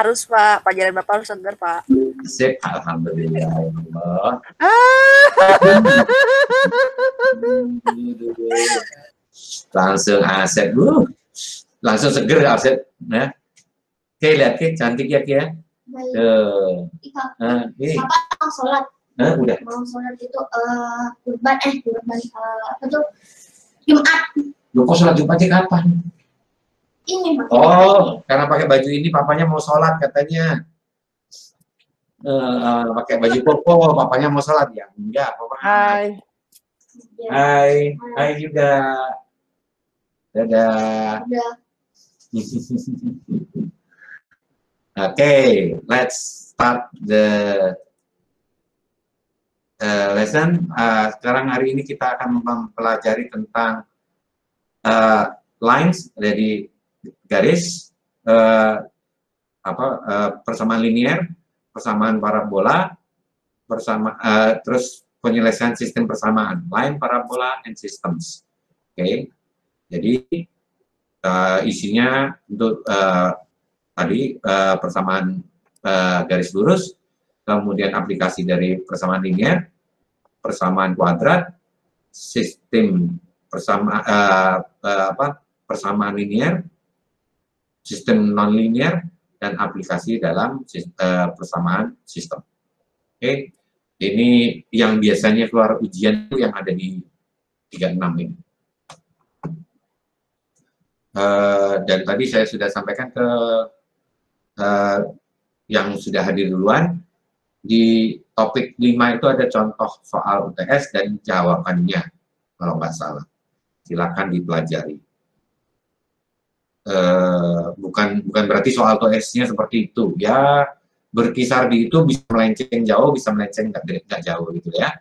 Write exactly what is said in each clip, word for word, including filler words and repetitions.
Harus Pak, pelajaran Bapak harus segar Pak. Sip, alhamdulillah. Allah. Langsung Asep, uh. langsung seger Asep. Nah. Oke, lihat ke cantik ya Ki ya. Tuh. Nah, ini. Bapak mau sholat. Nah, udah. Mau sholat itu uh, kurban eh kurban uh, apa tuh Jumat. Lu kok sholat Jumatnya kapan? Ini pakai Oh, karena pakai baju ini papanya mau sholat katanya. Uh, pakai baju koko, papanya mau sholat ya? Enggak, papa. Hai. Hai, hai juga. Dadah. Udah. Okay, let's start the uh, lesson. Uh, sekarang hari ini kita akan mempelajari tentang uh, lines, jadi garis, uh, apa uh, persamaan linear, persamaan parabola, bersama uh, terus penyelesaian sistem persamaan, line, parabola, and systems. Oke, okay. Jadi uh, isinya untuk uh, tadi uh, persamaan uh, garis lurus, kemudian aplikasi dari persamaan linear, persamaan kuadrat, sistem persama uh, uh, apa persamaan linear, sistem nonlinear, dan aplikasi dalam uh, persamaan sistem. Oke, okay. Ini yang biasanya keluar ujian itu yang ada di tiga puluh enam ini. Uh, dan tadi saya sudah sampaikan ke uh, yang sudah hadir duluan, di topik lima itu ada contoh soal U T S dan jawabannya, kalau nggak salah. Silakan dipelajari. Uh, bukan bukan berarti soal U T S-nya seperti itu, ya berkisar di itu, bisa melenceng jauh, bisa melenceng nggak jauh gitu ya.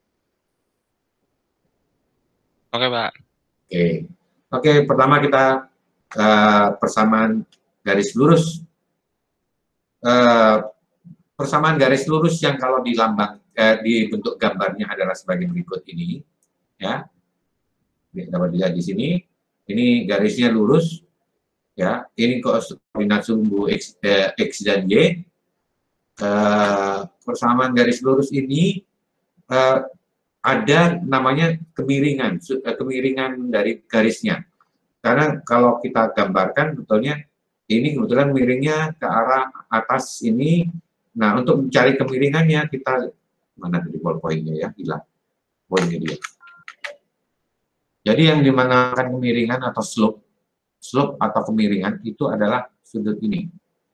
Oke Pak. Oke, oke pertama kita uh, persamaan garis lurus. Uh, persamaan garis lurus yang kalau di lambang eh, di bentuk gambarnya adalah sebagai berikut ini, ya. Dapat dilihat di sini. Ini garisnya lurus, ya. Ini koordinat sumbu x, eh, x dan y. Uh, persamaan garis lurus ini uh, ada namanya kemiringan, kemiringan dari garisnya. Karena kalau kita gambarkan betulnya ini kebetulan miringnya ke arah atas ini. Nah, untuk mencari kemiringannya kita mana tadi ballpointnya ya, hilang poinnya dia. Jadi yang dimanakan kemiringan atau slope, slope atau kemiringan itu adalah sudut ini.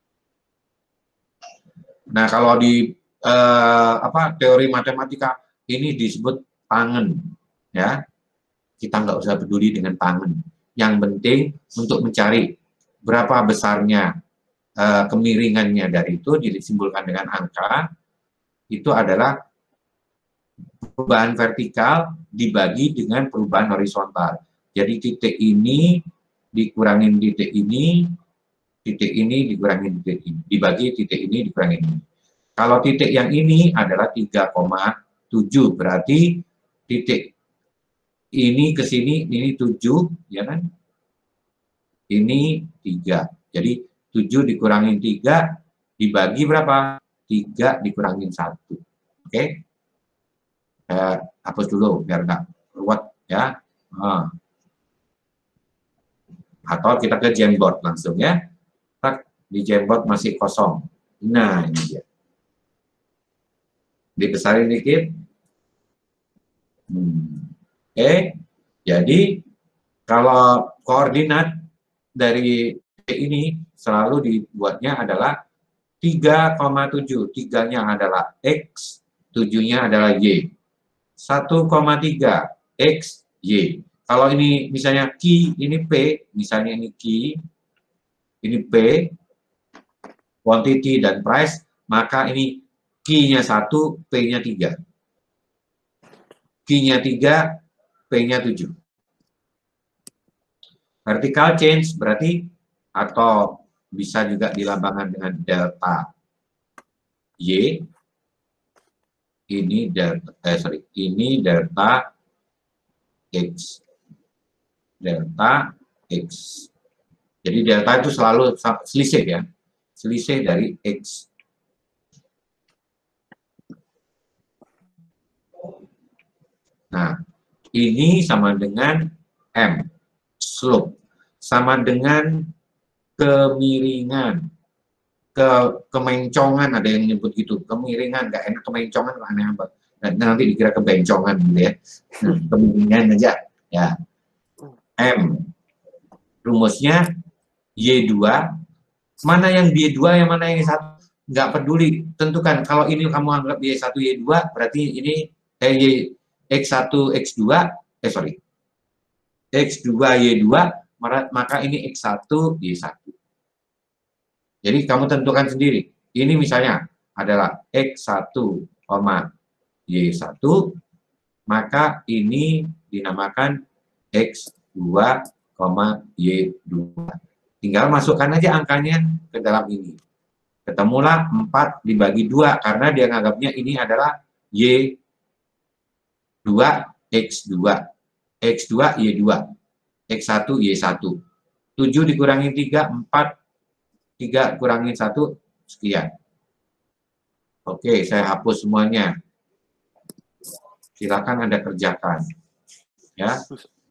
Nah, kalau di eh, apa teori matematika ini disebut tangen, ya. Kita nggak usah peduli dengan tangen. Yang penting untuk mencari berapa besarnya eh, kemiringannya dari itu disimbolkan dengan angka, itu adalah perubahan vertikal dibagi dengan perubahan horizontal. Jadi titik ini dikurangin titik ini, titik ini dikurangin titik ini, dibagi titik ini dikurangin ini. Kalau titik yang ini adalah tiga koma tujuh, berarti titik ini ke sini, ini tujuh, ya kan? Ini tiga. Jadi tujuh dikurangin tiga, dibagi berapa? tiga dikurangin satu. Oke? Okay? Eh, hapus dulu, biar nggak ruwet, ya. Nah. Atau kita ke Jamboard langsung, ya. Di Jamboard masih kosong. Nah, ini dia. Dibesarin dikit. Hmm. Oke, okay. Jadi kalau koordinat dari ini selalu dibuatnya adalah tiga koma tujuh. tiga-nya adalah X, tujuh-nya adalah Y. satu koma tiga X, Y. Kalau ini misalnya Q, ini P, misalnya ini Q, ini P, quantity dan price, maka ini Q-nya satu, P-nya tiga. Q-nya tiga, P-nya tujuh. Vertical change berarti, atau bisa juga dilambangkan dengan delta Y, ini delta, eh, sorry, ini delta X. Delta X. Jadi delta itu selalu selisih, ya. selisih dari X. Nah, ini sama dengan M, slope. Sama dengan kemiringan, ke kemencongan, ada yang nyebut gitu, kemiringan, nggak enak, kemencongan, aneh apa. Nah, nanti dikira kebencongan gitu ya. Nah, kemiringan aja, ya. M, rumusnya Y dua, mana yang Y dua, yang mana yang Y satu, nggak peduli, tentukan. Kalau ini kamu anggap Y satu, Y dua, berarti ini eh, Y, X satu, X dua, eh sorry, X dua, Y dua, maka ini X satu, Y satu. Jadi kamu tentukan sendiri. Ini misalnya adalah X satu, Y satu, maka ini dinamakan X dua, Y dua. Tinggal masukkan aja angkanya ke dalam ini. Ketemulah empat dibagi dua, karena dia menganggapnya ini adalah Y dua, X dua. X dua, Y dua. X satu, Y satu. tujuh dikurangi tiga, empat. tiga kurangin satu, sekian. Oke, saya hapus semuanya. Silakan Anda kerjakan. Ya.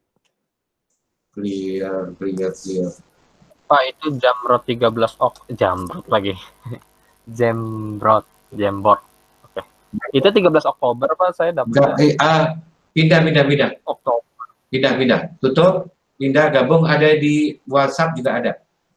Clear, clear, clear. Pak, itu Jamrot tiga belas ok, Jamrot lagi. Jamrot, Jamboard. Oke. Itu tiga belas Oktober, Pak, saya dapat. Eh, uh, pindah, pindah, pindah. Oktober. Pindah, pindah. Tutup, pindah, gabung, ada di WhatsApp juga ada.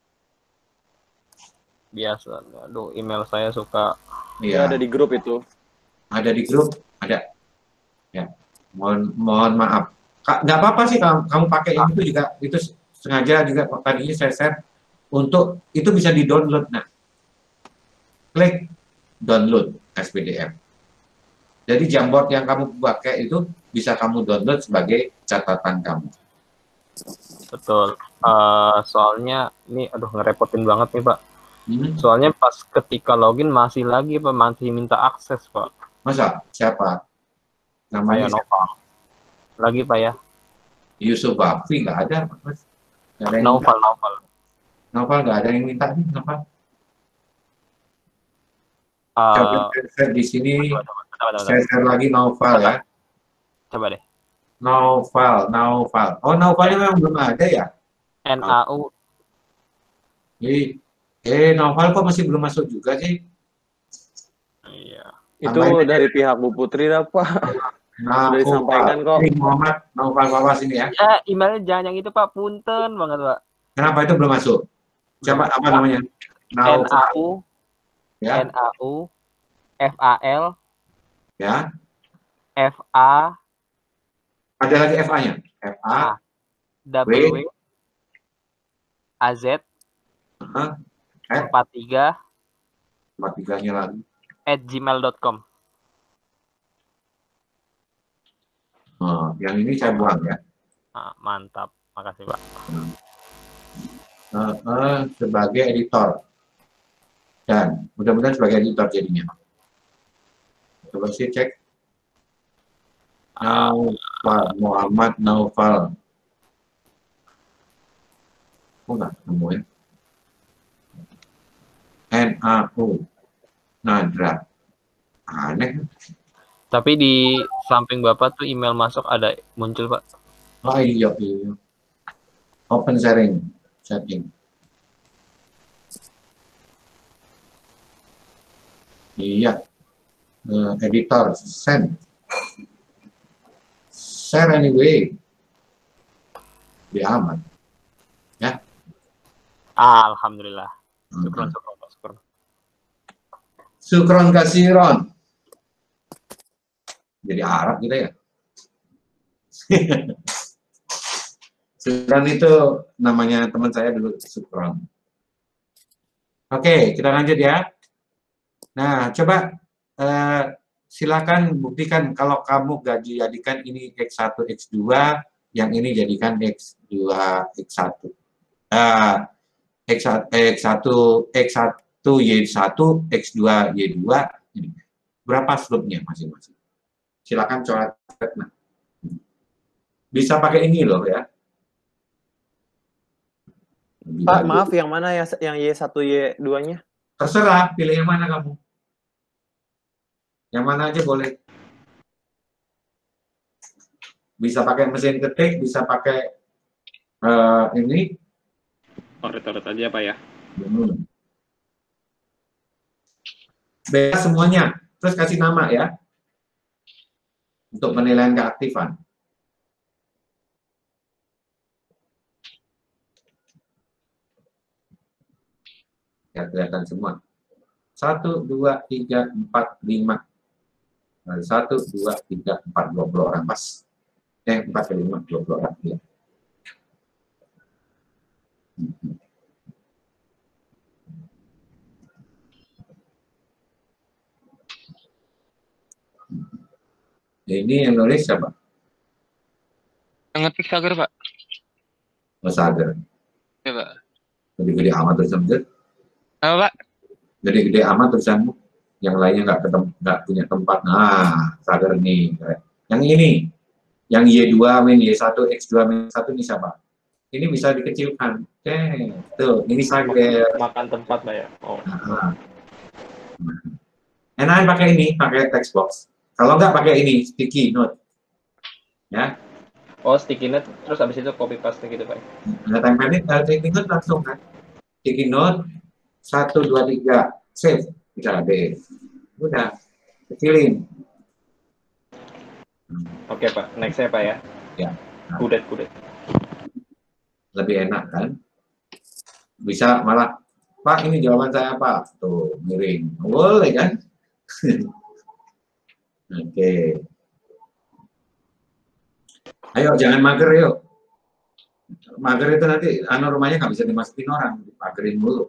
Biasa, aduh, email saya suka. Iya. Ada di grup itu. Ada di grup, ada. Ya, mohon mohon maaf. Nggak apa-apa sih kalau kamu pakai ini itu juga, itu sengaja juga tadinya saya share untuk itu bisa di download. Nah, klik download S P D F. Jadi Jamboard yang kamu pakai itu bisa kamu download sebagai catatan kamu. Betul. Uh, soalnya ini, aduh, ngerepotin banget nih, Pak. Hmm. Soalnya pas ketika login masih lagi, Pak, masih minta akses, Pak. Masa? Siapa? Namanya Noval. Lagi, Pak, ya? Yusuf Bafi nggak ada, Mas. Noval, Noval. Noval nggak ada yang minta nih, Noval. Uh, Coba share di sini. Coba, coba, coba, coba. Saya share lagi Noval ya. Coba deh. Noval, Noval. Oh, Novalnya memang belum ada ya? N A U. Eh, eh Noval kok masih belum masuk juga sih? Iya. Itu Tambahin dari aja. Pihak Bu Putri lah, Pak. Nah, sudah disampaikan kok. Muhammad, Noval Bapak sini ya. Ya, emailnya jangan yang itu, Pak. Punten banget, Pak. Kenapa itu belum masuk? Siapa, apa namanya? N A U. Ya. N A U. F A L. Ya. F A. Ada lagi F A-nya? F A. W. A Z. Uh-huh. empat tiga. empat tiga-nya lagi. at gmail dot com. Oh, yang ini saya buang ya. Nah, mantap. Makasih, Pak. Uh, uh, sebagai editor. Dan mudah-mudahan sebagai editor jadinya. Coba sih cek. Naufal, Muhammad Naufal. Oh, enggak nemu ya. N A U Nadra. Aneh. Tapi di samping Bapak tuh email masuk ada muncul, Pak. Oh iya, iya. Open sharing setting. Iya. Uh, editor send. Share anyway. Di aman. Ya. Alhamdulillah. Syukron, syukron, syukron. Syukron kasiron. Jadi Arab gitu ya. Syukron itu namanya teman saya dulu, Syukron. Oke, kita lanjut ya. Nah, coba eh, silakan buktikan kalau kamu gaji jadikan ini X satu, X dua, yang ini jadikan X dua, X satu. Nah, X satu, X satu, Y satu, X dua, Y dua, ini. Berapa slope-nya masing-masing? Silakan coret. Nah, bisa pakai ini loh ya. Pak, maaf, yang mana ya, yang Y satu, Y dua-nya? Terserah, pilih yang mana kamu. Yang mana aja boleh. Bisa pakai mesin ketik, bisa pakai uh, ini. Coret-coret aja Pak ya. Hmm. Bebas semuanya. Terus kasih nama ya. Untuk penilaian keaktifan. Ya, kelihatan semua. Satu, dua, tiga, empat, lima. Satu, dua, tiga, empat, dua puluh orang pas. Eh, empat ke lima, dua puluh orang. Ya. Ini yang nulis siapa? Yang ngetik Sagar, Pak. Mas Sagar. Ya, Pak. Gede-gede amat tulisanmu. Apa, Pak? Gede-gede amat tulisanmu. Yang lainnya nggak nggak punya tempat. Nah, Sagar nih. Yang ini, yang Y dua min Y satu X dua min satu ini siapa? Ini bisa dikecilkan. Oke, tuh, ini Sagar. Makan tempat Pak ya. Oh. Nah. Enakan pakai ini, pakai text box. Kalau nggak pakai ini, sticky note. Ya. Oh, sticky note, terus habis itu copy paste gitu Pak. Nah, tempelin, uh, sticky note langsung kan. Sticky note, satu, dua, tiga, save. Bisa deh. Udah, kecilin. Oke Pak, next saya Pak ya. Ya. Nah. Kudet, kudet. Lebih enak kan. Bisa malah, Pak ini jawaban saya Pak. Tuh, miring. Boleh kan? Oke. Okay. Ayo, jangan mager yuk. Mager itu nanti, anu rumahnya nggak bisa dimasukin orang. Magerin dulu.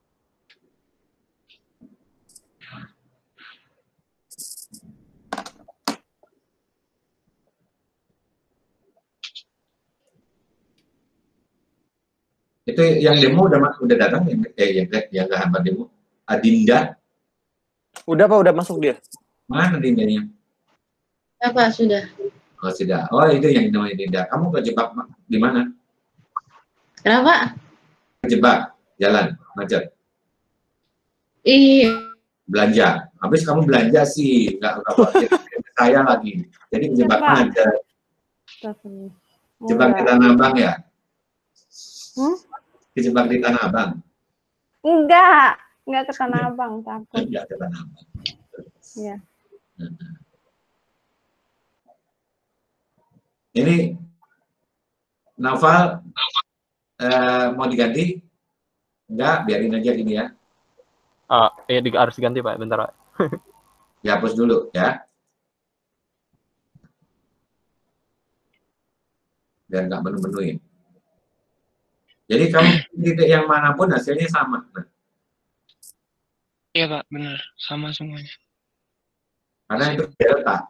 Itu yang demo udah udah datang ya? Eh, yang yang nggak hambat demo. Adinda. Udah Pak, udah masuk dia. Mana Dindanya? Apa sudah? Oh sudah. Oh itu yang namanya Dinda. Kamu kejebak di mana? Kenapa? Kejebak jalan macet. Iya. Belanja. Habis kamu belanja sih, nggak nggak saya lagi. Jadi kejebak macet. Kejebak di Tanah Abang ya? Hmm? Kejebak di Tanah Abang? Enggak, enggak ke Tanah Abang, takut. Enggak ke Tanah Abang. Iya. Ini Naval eh, mau diganti? Enggak, biarin aja gini ya. Ah, eh di, harus diganti Pak, bentar Pak. Dihapus dulu ya. Biar nggak menu-menuin. Jadi kamu titik yang manapun hasilnya sama. Nah. Iya Pak, benar. Sama semuanya. Karena itu delta.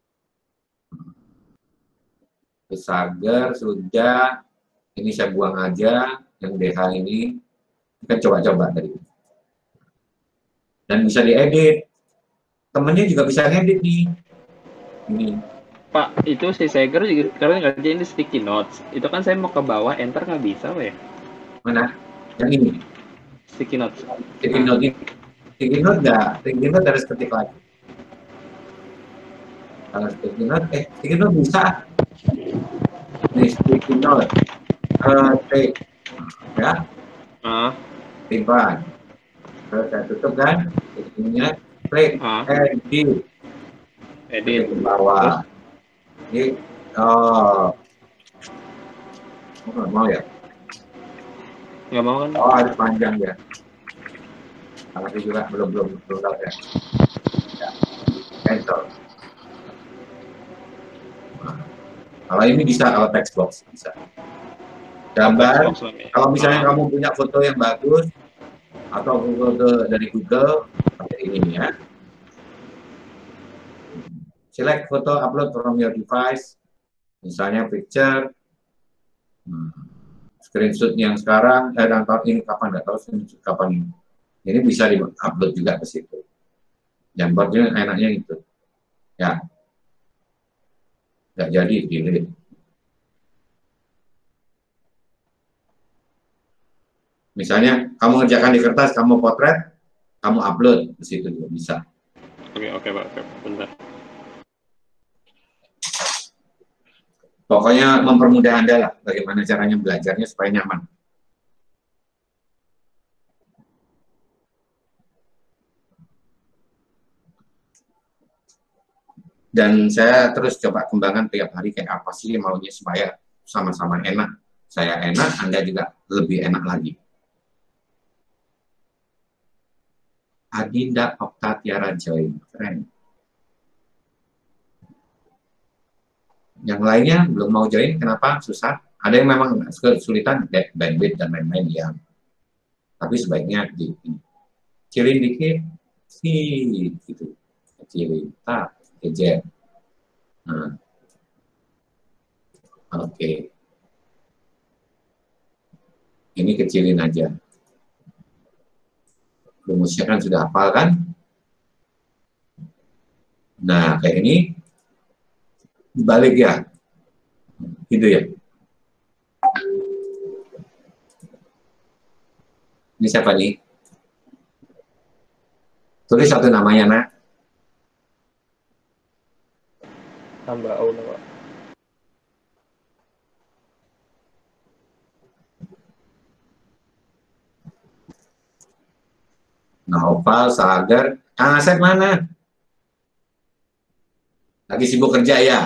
Sagar sudah, ini saya buang aja, yang D H ini, kita coba-coba tadi. Dan bisa diedit. Temennya juga bisa ngedit nih. Ini. Pak, itu si Sager juga sekarang ngerjain di sticky notes. Itu kan saya mau ke bawah, enter nggak bisa Pak ya? Mana? Yang ini? Sticky notes. Sticky note ini. Sticky note nggak? Sticky note harus ketik lagi. Kalau sticky note, eh, sticky note bisa. Ini sticky note. Ketik. Ya. Ah. Simpan. Terus saya tutup kan? Ininya. Klik. Ah. Edit. Edit. Ke bawah. Ini, oh, nggak mau ya? Nggak mau kan? Oh, harus panjang ya. Kalau itu juga belum belum belum tahu ya. Ya. Cancel. Nah, kalau ini bisa, kalau text box bisa. Gambar. Kalau misalnya kamu punya foto yang bagus atau foto dari Google, pakai ini ya. Select photo, upload from your device, misalnya picture, hmm. screenshot yang sekarang, eh, tahun ini kapan, nggak tahu screenshot kapan ini. Ini bisa di-upload juga ke situ. Yang buatnya enaknya itu. Ya. Nggak jadi, delete. Misalnya, kamu ngerjakan di kertas, kamu potret, kamu upload ke situ juga bisa. Oke, oke Pak, oke, bentar. Pokoknya mempermudah Anda lah bagaimana caranya belajarnya supaya nyaman. Dan saya terus coba kembangkan tiap hari kayak apa sih maunya supaya sama-sama enak. Saya enak, Anda juga lebih enak lagi. Adinda Okta Tiara join, keren. Yang lainnya belum mau join, kenapa? Susah. Ada yang memang kesulitan, bandwidth dan lain-lain ya. Tapi sebaiknya di, kecilin dikit, sih, gitu. Kecilin, tak, kejar. Nah. Oke. Okay. Ini kecilin aja. Rumusnya kan sudah hafal kan? Nah, kayak ini dibalik ya. Gitu ya. Ini siapa nih? Tulis satu namanya, nak. Tambah Aula, Pak. Naufal, Sagar, Kang Asep mana? Lagi sibuk kerja ya?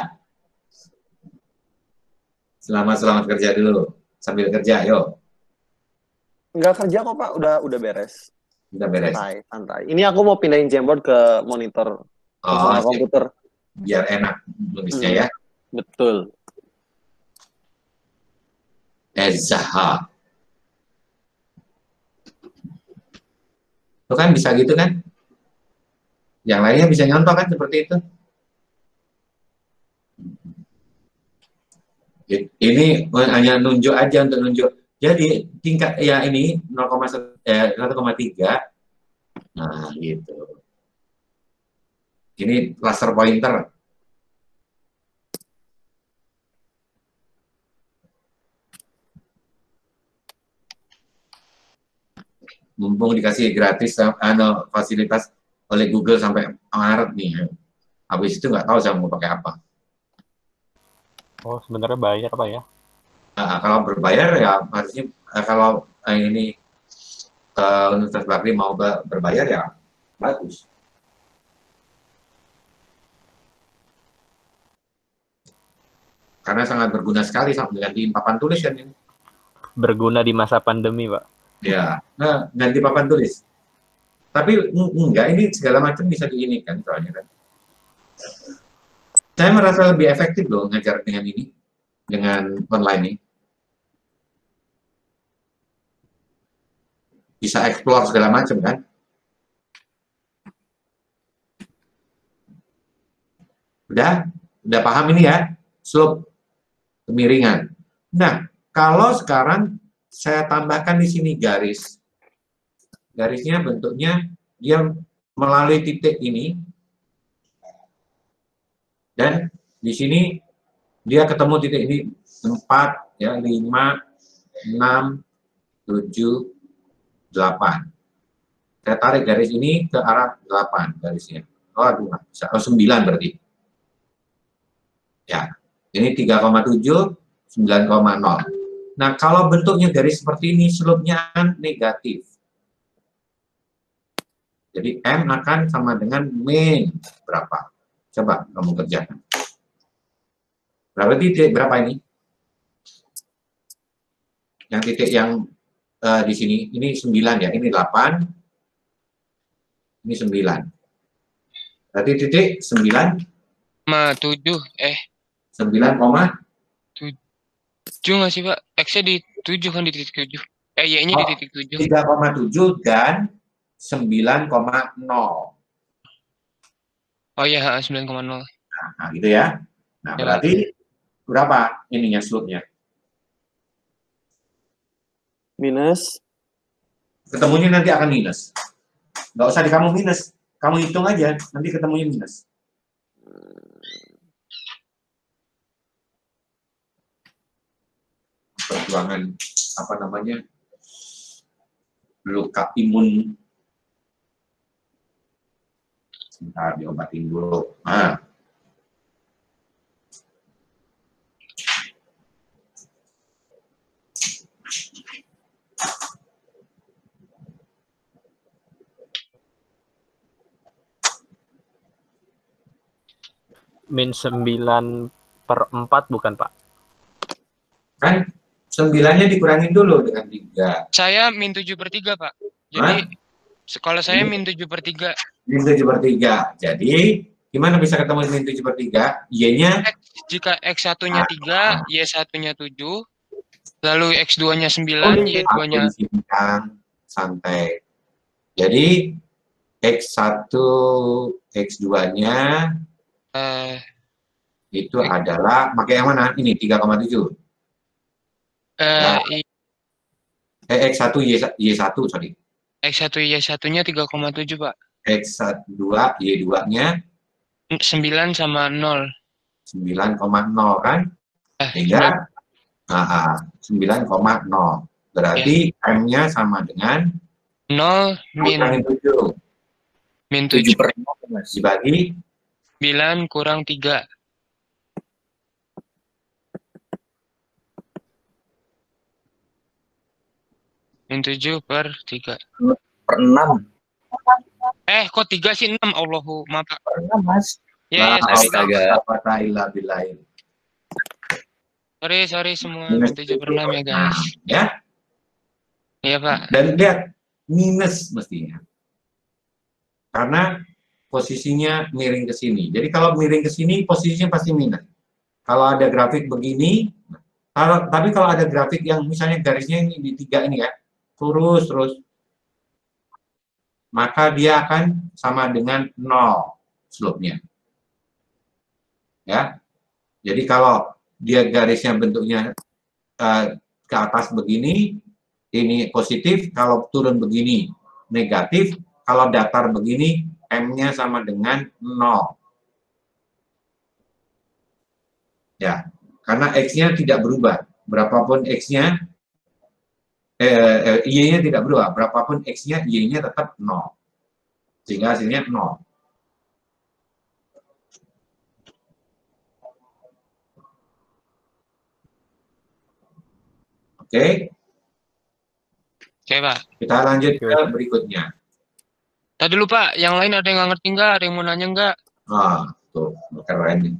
Selamat-selamat kerja dulu. Sambil kerja, yuk. Enggak kerja kok, Pak. Udah udah beres. Udah beres. Santai, santai. Ini aku mau pindahin Jamboard ke monitor Oh, komputer. Biar enak nulisnya Hmm. ya. Betul. Ezaha. Itu kan bisa gitu kan? Yang lainnya bisa nyontoh kan seperti itu? Ini hanya nunjuk aja untuk nunjuk. Jadi tingkat ya ini nol koma tiga. Nah, gitu. Ini laser pointer. Mumpung dikasih gratis ano, fasilitas oleh Google sampai Maret nih. Habis itu nggak tahu saya mau pakai apa. Oh, sebenarnya bayar apa ya? Nah, kalau berbayar ya harusnya kalau ini uh, Universitas Bakri mau berbayar ya bagus. Karena sangat berguna sekali sama gantiin papan tulis kan ini. Berguna di masa pandemi, Pak. Ya, nah, ganti papan tulis. Tapi enggak, ini segala macam bisa diinikan soalnya kan. Saya merasa lebih efektif loh ngajar dengan ini, dengan online ini. Bisa explore segala macam kan. Udah? Udah paham ini ya? Slope kemiringan. Nah, kalau sekarang saya tambahkan di sini garis. Garisnya bentuknya dia melalui titik ini. Dan di sini dia ketemu titik ini empat, ya, lima, enam, tujuh, delapan. Saya tarik garis ini ke arah delapan garisnya. Oh, aduh, oh, sembilan berarti. Ya, ini tiga koma tujuh, sembilan koma nol. Nah, kalau bentuknya garis seperti ini, slope-nya negatif. Jadi M akan sama dengan min berapa? Coba kamu kerjakan. Berapa titik? Berapa ini? Yang titik yang uh, di sini, ini sembilan ya, ini delapan, ini sembilan. Berarti titik sembilan Ma tujuh eh sembilan koma tujuh nggak sih Pak? X-nya di tujuh kan di titik tujuh. Eh Y-nya oh, di titik tujuh. tiga koma tujuh dan sembilan koma nol. Oh iya, sembilan koma nol. Nah, gitu ya. Nah, Ya, berarti berapa ininya slope-nya? Minus. Ketemunya nanti akan minus. Nggak usah di kamu minus. Kamu hitung aja, nanti ketemunya minus. Perjuangan, apa namanya, luka imun Sebentar, diobatin dulu. Nah. Min sembilan per empat bukan, Pak? Kan sembilannya dikurangin dulu dengan tiga. Saya min tujuh per tiga, Pak. Jadi, kalau saya min tujuh per tiga. Min tujuh per tiga. Jadi, gimana bisa ketemu min tujuh per tiga? Y-nya? Jika X satu-nya tiga, Y satu-nya tujuh, lalu X dua-nya sembilan, Y dua-nya... santai. Jadi, X satu, X dua-nya Uh, itu adalah, pakai yang mana? Ini, tiga koma tujuh. Uh, ya. Eh, X satu, Y satu, sorry. X satu, Y satu-nya tiga koma tujuh, Pak. X dua, Y dua-nya? sembilan sama nol. sembilan koma nol kan? Eh, Sehingga nah, sembilan koma nol. Berarti ya. M-nya sama dengan nol min tujuh. Min tujuh per nol dibagi sembilan kurang tiga. Min tujuh per tiga. Per enam. Eh, kok tiga sih? enam, Allahu, maaf. Per enam, Mas. Ya, ya, sorry. Astaga. Sorry, sorry semua. Min tujuh per enam ya, guys. Ya? Iya, Pak. Dan lihat, minus mestinya. Karena posisinya miring ke sini. Jadi kalau miring ke sini, posisinya pasti minus. Kalau ada grafik begini, kalau, tapi kalau ada grafik yang misalnya garisnya ini di tiga ini ya, terus terus, maka dia akan sama dengan nol slope-nya. Ya, jadi kalau dia garisnya bentuknya uh, ke atas begini, ini positif. Kalau turun begini, negatif. Kalau datar begini, M-nya sama dengan nol. Ya, karena X-nya tidak berubah. Berapapun X-nya, eh, eh, Y-nya tidak berubah. Berapapun X-nya, Y-nya tetap nol. Sehingga hasilnya nol. Oke? Oke, Pak. Kita lanjut ke berikutnya. Tadi dulu, Pak. Yang lain ada yang nggak ngerti nggak? Ada yang mau nanya nggak? Ah, tuh. Keren nih.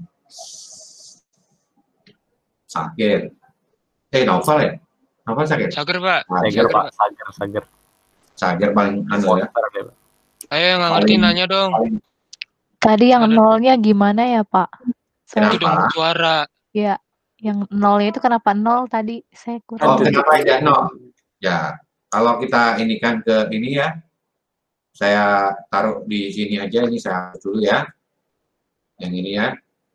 Sakir. Eh, Novel ya? Novel Sakir? Sager, Pak. Sager, Pak. Sager, Sager. Sager paling anu ya. Ayo yang nggak ngerti nanya dong. Tadi yang ada... nolnya gimana ya, Pak? Saya udah suara. Ya, yang nolnya itu kenapa nol tadi? Saya kurang. Oh, kenapa tidak nol? Ya, kalau kita ini kan ke ini ya. Saya taruh di sini aja, ini saya hapus dulu ya. Yang ini ya.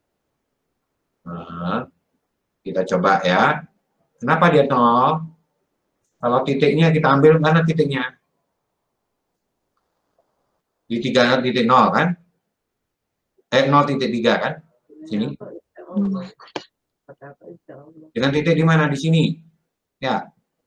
Nah, kita coba ya. Kenapa dia nol? Kalau titiknya kita ambil mana titiknya? Di tiga titik nol kan? Eh, nol titik tiga kan? Sini. Dengan titik di mana? Di sini. Ya.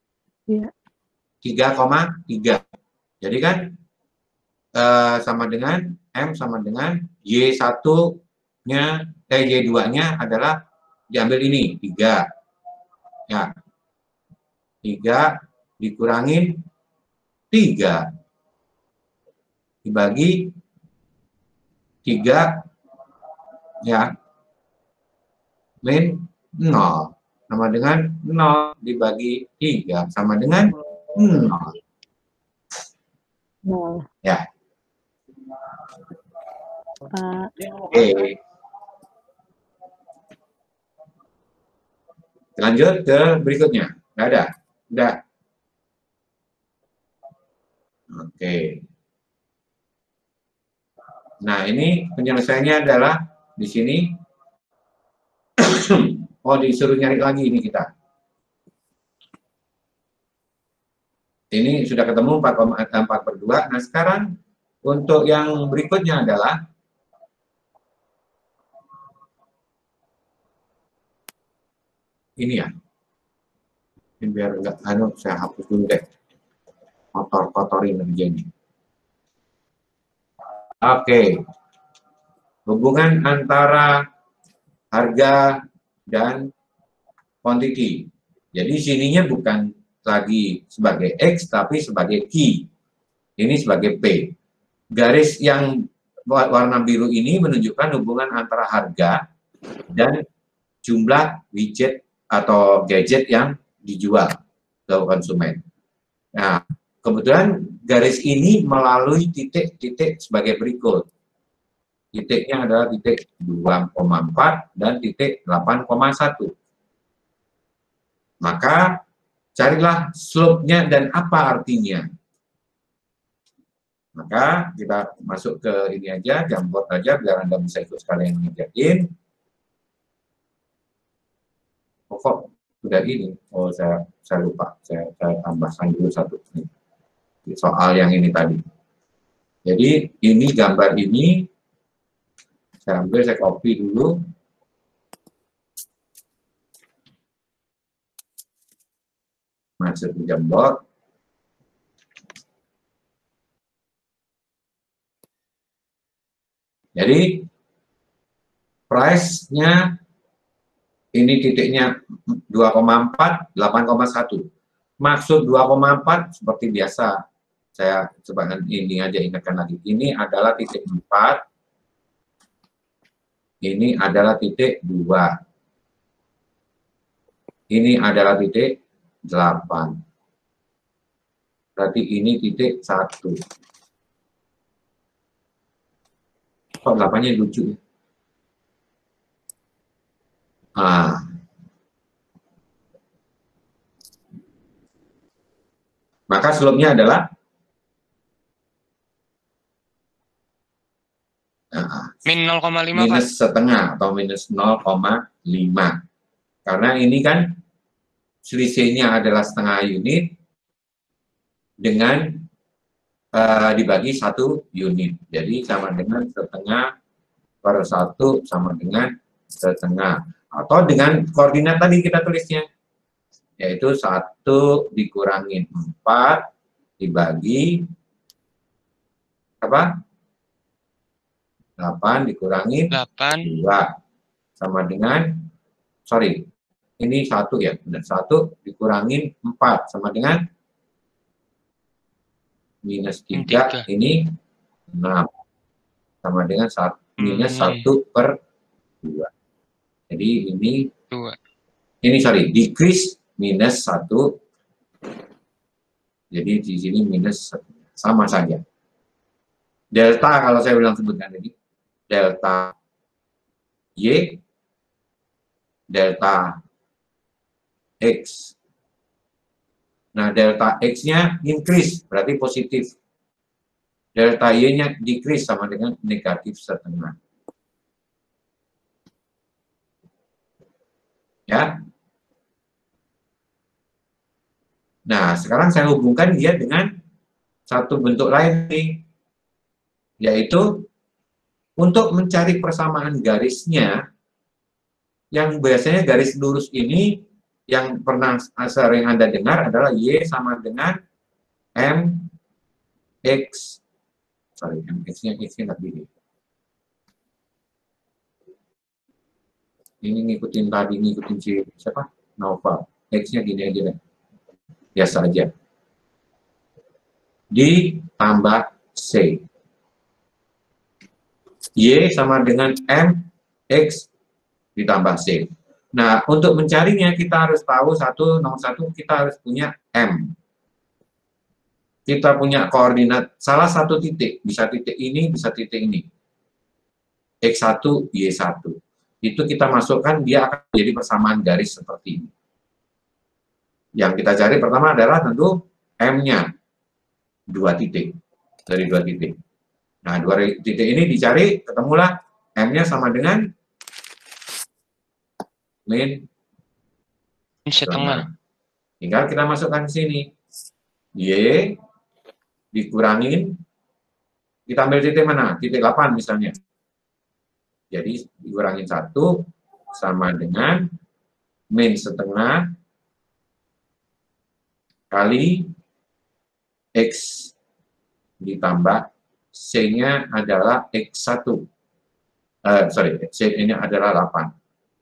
tiga koma tiga. Jadi kan Uh, sama dengan M sama dengan Y satu-nya, eh, Y dua-nya adalah diambil ini, tiga. Ya. tiga dikurangin tiga. Dibagi tiga, ya. Min nol. Sama dengan nol dibagi tiga. Sama dengan nol. nol. Ya. Pak. Oke. Lanjut ke berikutnya. Nggak ada? Udah. Oke. Nah, ini penyelesaiannya adalah di sini. Oh, disuruh nyari lagi ini kita. Ini sudah ketemu empat per dua. Nah, sekarang untuk yang berikutnya adalah ini ya. Ini biar enggak anu, saya hapus dulu deh. Kotor-kotorin aja ini. Oke. hubungan antara harga dan quantity. Jadi sininya bukan lagi sebagai X, tapi sebagai Q. Ini sebagai P. Garis yang warna biru ini menunjukkan hubungan antara harga dan jumlah widget atau gadget yang dijual ke konsumen. Nah, kebetulan garis ini melalui titik-titik sebagai berikut. Titiknya adalah titik dua koma empat dan titik delapan koma satu. Maka carilah slope-nya dan apa artinya. Maka kita masuk ke ini aja, jamboard aja biar Anda bisa ikut sekalian ngerjain. Oh, kok sudah ini? Oh, saya saya lupa. Saya, saya tambahkan dulu satu ini. Soal yang ini tadi. Jadi ini gambar ini saya ambil, saya copy dulu. Masuk ke jamboard. Jadi price-nya ini titiknya dua koma empat, delapan koma satu. Maksud dua koma empat seperti biasa. Saya coba ini aja ingatkan lagi. Ini adalah titik empat. Ini adalah titik dua. Ini adalah titik delapan. Berarti ini titik satu. Kok delapan-nya lucu ya? Ah. Maka slope-nya adalah nah, min nol koma lima, minus Pak. setengah atau minus nol koma lima. Karena ini kan selisihnya adalah setengah unit dengan uh, dibagi satu unit. Jadi sama dengan setengah per satu sama dengan setengah. Atau dengan koordinat tadi kita tulisnya. Yaitu satu dikurangin empat dibagi apa? delapan dikurangin delapan. dua. Sama dengan, sorry, ini satu ya. Benar, satu dikurangin empat. Sama dengan minus tiga, ini enam. Sama dengan satu, minus Hmm. satu per dua. Jadi ini, dua. ini sorry, decrease minus satu. Jadi di sini minus sama saja. Delta kalau saya bilang sebutkan tadi, delta Y, delta X. Nah, delta X-nya increase, berarti positif. Delta Y-nya decrease, sama dengan negatif setengah. Ya. Nah, sekarang saya hubungkan dia dengan satu bentuk lain nih, yaitu untuk mencari persamaan garisnya, yang biasanya garis lurus ini yang pernah sering Anda dengar adalah Y sama dengan M X. Sorry, M X-nya X-nya nggak gini. Ini ngikutin tadi, ngikutin si siapa? Nova. X-nya gini aja deh. Biasa aja. Ditambah C. Y sama dengan M X ditambah C. Nah, untuk mencarinya kita harus tahu satu, nomor satu kita harus punya M. Kita punya koordinat salah satu titik, bisa titik ini, bisa titik ini. X satu, Y satu. Itu kita masukkan, dia akan menjadi persamaan garis seperti ini. Yang kita cari pertama adalah tentu M-nya. Dua titik. Dari dua titik. Nah, dua titik ini dicari, ketemulah M-nya sama dengan min setengah. Tinggal kita masukkan ke sini. Y dikurangin, kita ambil titik mana? Titik delapan misalnya. Jadi dikurangin satu sama dengan min setengah kali X ditambah C-nya adalah X satu. Uh, sorry, Z ini adalah delapan.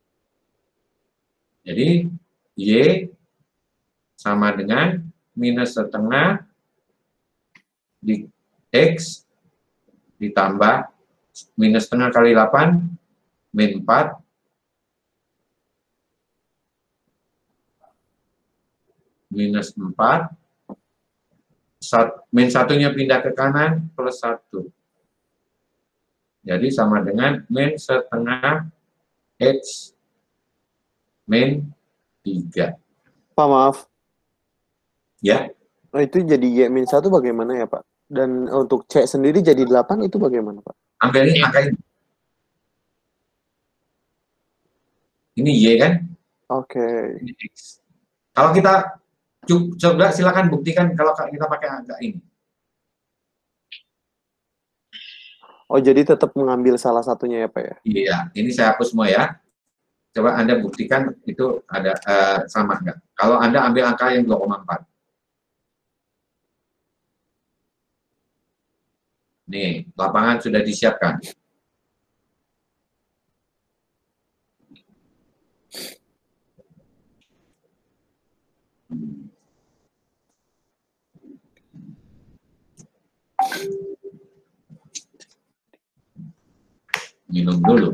Jadi, Y sama dengan minus setengah di X ditambah minus setengah kali delapan, min empat, minus empat, sat, min satunya pindah ke kanan, plus satu. Jadi sama dengan min setengah X min tiga. Pak, maaf. Ya. Nah, itu jadi Y min satu bagaimana ya, Pak? Dan untuk C sendiri jadi delapan itu bagaimana, Pak? Ambil ini, angka ini. Ini Y kan? Oke. Ini X. Kalau kita coba silakan buktikan kalau kita pakai angka ini. Oh, jadi tetap mengambil salah satunya ya, Pak ya? Iya, ini saya hapus semua ya. Coba Anda buktikan itu ada uh, sama enggak. Kalau Anda ambil angka yang dua koma empat. Nih, lapangan sudah disiapkan. Minum dulu.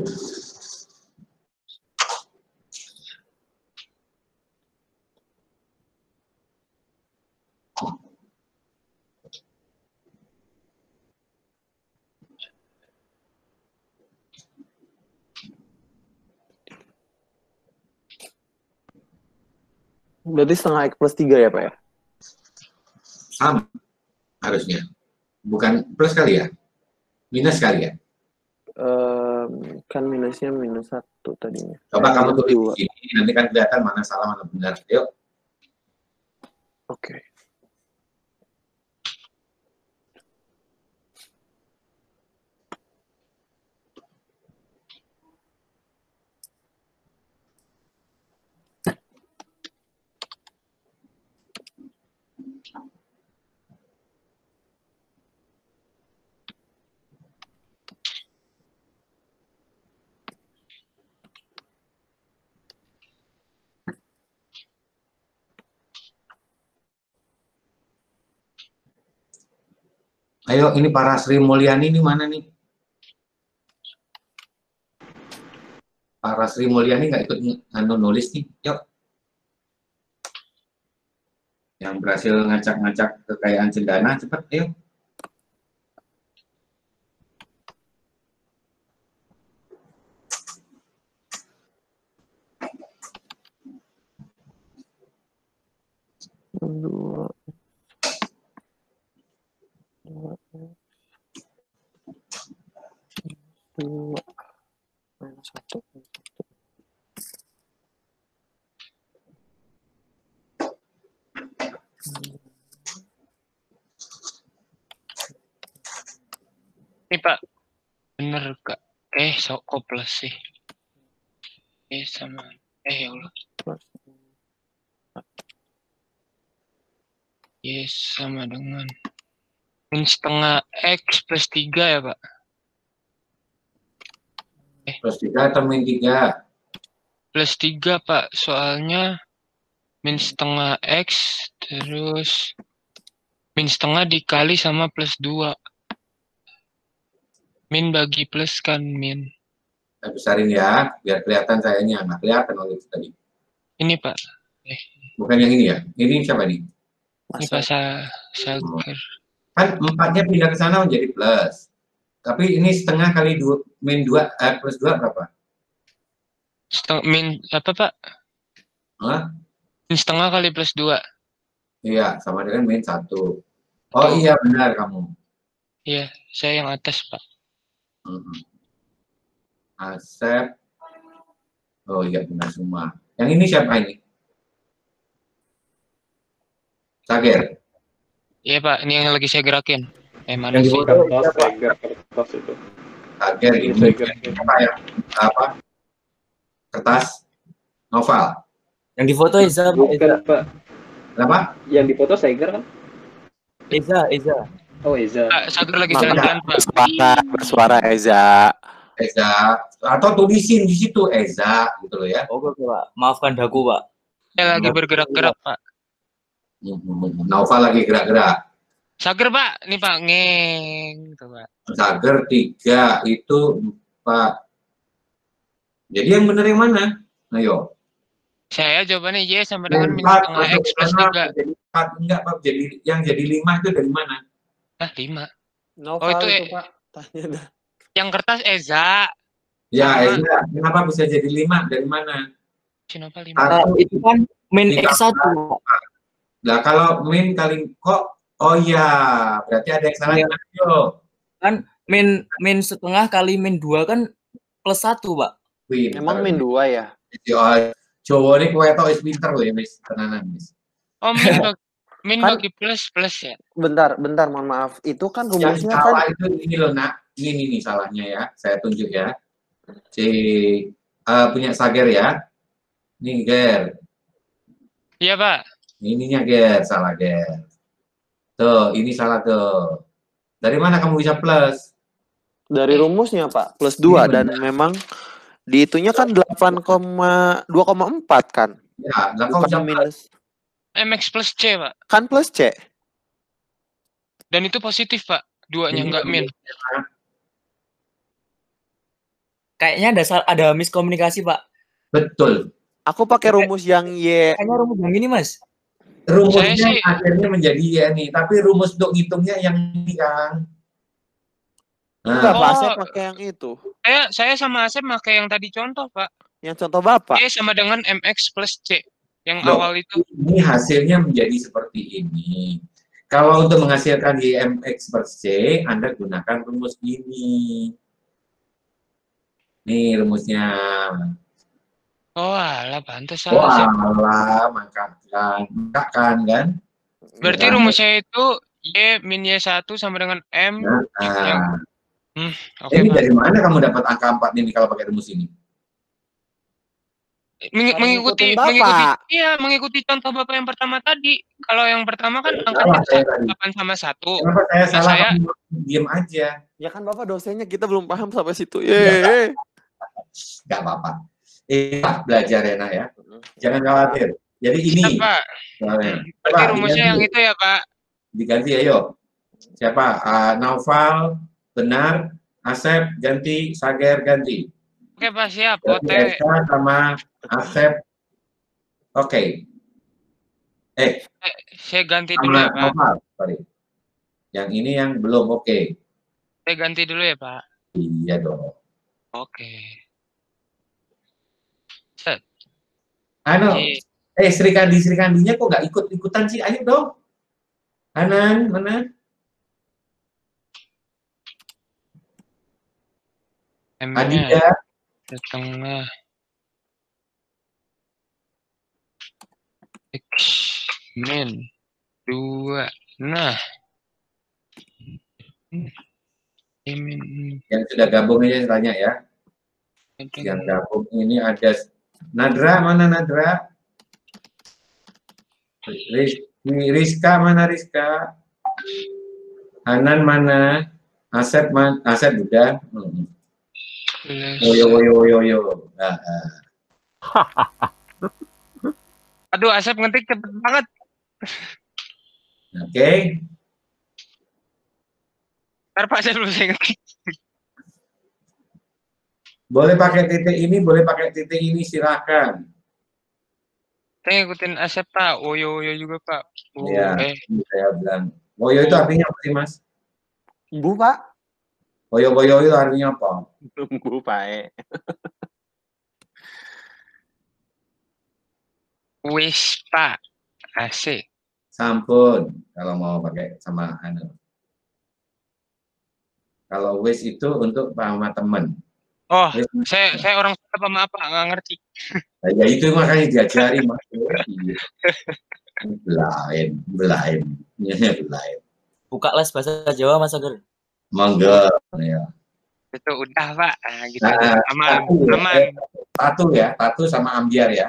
Berarti setengah X plus tiga ya, Pak ya? Sama harusnya. Bukan plus kali ya? Minus kali ya? Um, kan minusnya minus satu tadinya. Coba eh, kamu tulis dua. di sini, nanti kan kelihatan mana salah, mana benar. Yuk. Oke. Ayo, ini para Sri Mulyani ini mana nih? Para Sri Mulyani nggak ikut anu nulis nih, yuk. Yang berhasil ngacak-ngacak kekayaan cendana, cepat, ayo. Dua. Dua. Dua. Minus satu. Ini Pak, bener Kak. Eh, sok kok plus sih. Eh, sama. Eh, ya Allah. Yes, sama dengan min setengah X plus tiga ya Pak? Eh. Plus tiga atau min tiga? Plus tiga Pak, soalnya min setengah X, terus min setengah dikali sama plus dua. Min bagi plus kan min. Saya besarin ya, biar kelihatan sayanya. Nggak kelihatan oleh itu tadi. Ini Pak. Eh. Bukan yang ini ya? Ini siapa nih? Ini Pak Sa Sager. Kan empatnya pindah ke sana menjadi plus. Tapi ini setengah kali dua, min dua, eh, plus dua berapa? Setengah, min apa Pak? Hah? Min setengah kali plus dua. Iya, sama dengan min satu. Oh iya, benar kamu. Iya, saya yang atas Pak. Mm-hmm. Asep. Oh iya, benar semua. Yang ini siapa ini? Sager. Iya Pak, ini yang lagi saya gerakin. Eh mana Yang sih? Kertas, Tiger, kertas itu. Sager ini apa ya? Apa? Kertas novel. Yang difoto Eza, Bukan, Pak. Kenapa? Yang difoto Tiger kan? Eza, Eza. Oh, Eza. Pak, Sager lagi jalan-jalan Pak. Bersuara, bersuara Eza. Eza. Atau tulisin di situ Eza gitu loh ya. Oke, Pak. Maafkan daku, Pak. Saya lagi bergerak-gerak, Pak. Naufal lagi gerak-gerak. Sager, Pak. Nih, Pak. Ngeng. Tuh, Pak. Sager tiga itu Pak. Jadi yang benar yang mana? Ayo. Saya jawabannya Y sama dengan min Empat setengah masuk X plus sana, tiga. jadi empat. Enggak, Pak. Jadi, yang jadi lima itu dari mana? Ah, lima. Novel Oh, itu, itu, eh, Pak. Tanya dah. Yang kertas Eza. Ya, Sama. Eza. Kenapa bisa jadi lima? Dari mana? Sinopal lima. Satu. itu kan min Tiga X satu. Nah, kalau min kali kok, oh iya, berarti ada yang salah. Iya. Ayo. Kan min min setengah kali min dua kan plus satu, Pak. Pinter. Emang min dua ya? Yo, Jawa ini kue tau is pinter loh ya, Miss. Tenanan, Miss. Oh, min bagi, min Kan- bagi plus plus ya. Bentar, bentar, mohon maaf. Itu kan Yang rumusnya kan salah itu ini loh, nak. Ini nih salahnya ya. Saya tunjuk ya. Si eh, punya Sager ya. Nih, Ger. Iya, Pak. Ininya Ger, salah Ger. Tuh, ini salah tuh. Dari mana kamu bisa plus? dari rumusnya, Pak. Plus dua. Iya, Dan memang di itunya kan delapan koma dua koma empat kan? Ya, lah kau bisa Bukan plus. minus. M X plus C, Pak. Kan plus C. Dan itu positif, Pak. Duanya Ini enggak min. Kayaknya ada sal- ada miskomunikasi, Pak. Betul. Aku pakai rumus yang Y. Kayaknya rumus yang ini, Mas. Rumusnya Saya sih- akhirnya menjadi ya nih, tapi rumus untuk ngitungnya yang ini, Kang. Enggak, Nah, Pak. Oh. Saya pakai yang itu. Saya saya sama Asep pakai yang tadi contoh, Pak. Yang contoh Bapak. Y sama dengan M X plus C. Yang Loh. awal itu. ini hasilnya menjadi seperti ini. Kalau untuk menghasilkan Y M X per C, Anda gunakan rumus ini. Nih rumusnya. Oh, alah, pantas Oh, salah, Asep. alah, makakan, makakan kan? Berarti Ya. rumusnya itu Y min Y satu sama dengan M. Nah, Oke, ini Pak. dari mana kamu dapat angka empat ini kalau pakai rumus ini? Meng- Harus mengikuti ngikutin Bapak. mengikuti iya mengikuti contoh Bapak yang pertama tadi. Kalau yang pertama kan Salah angkanya saya tadi. delapan sama satu. Kenapa saya Nah, salah? saya- Kamu diam aja. Ya kan Bapak dosennya kita belum paham sampai situ. Ye. Gak apa-apa. Eh, belajar ya, nak ya. Jangan khawatir. Jadi ini. Siap, Pak. soalnya. Berarti Coba rumusnya diganti. yang itu ya, Pak. Diganti, ayo. Siapa? Ah, Naufal, benar. Asep, ganti. Sager, ganti. Oke, Pak, siap. Berarti Oke. Esa sama Asep. Oke. Eh, Saya ganti dulu sama ya, Pak. Naufal. Sorry. Yang ini yang belum oke. Saya ganti dulu ya, Pak. Iya dong. Oke. Set. Ano, Iya. eh Sri Kandi, Sri Kandinya kok nggak ikut-ikutan sih? Ayo dong. Hanan, mana? M-nya Adida. di tengah. X min dua. Nah. Y min Yang sudah gabung ini tanya ya. Yang gabung ini ada Nadra, mana Nadra? Ris- Rizka, mana Rizka? Hanan mana? Asep, man, Asep udah. Hmm. Woyo, woyo, woyo, woyo. Nah, nah. Aduh, Asep ngetik cepet banget. Oke. Ntar Pak, saya belum saya ngetik. Boleh pakai titik ini, boleh pakai titik ini, silakan. Saya ngikutin Asep, Pak. Woyo, woyo juga, Pak. Oh, Ya, eh. saya bilang. Woyo itu artinya apa sih, Mas? Bu, Pak. Woyo-woyo itu artinya apa? Bu, Pak. Eh. Wis, Pak. Asik. Sampun, kalau mau pakai sama anu. Kalau wis itu untuk sama teman. Oh, saya saya orang apa maaf Pak, nggak ngerti. Nah, ya itu makanya diajari Mas. Iya. Belain, belain, ya belain. Buka les bahasa Jawa, Mas Agar. Mangga, ya. Itu udah Pak, nah, gitu. Nah, aman, satu ya, aman. eh, Satu ya, satu sama ambiar ya.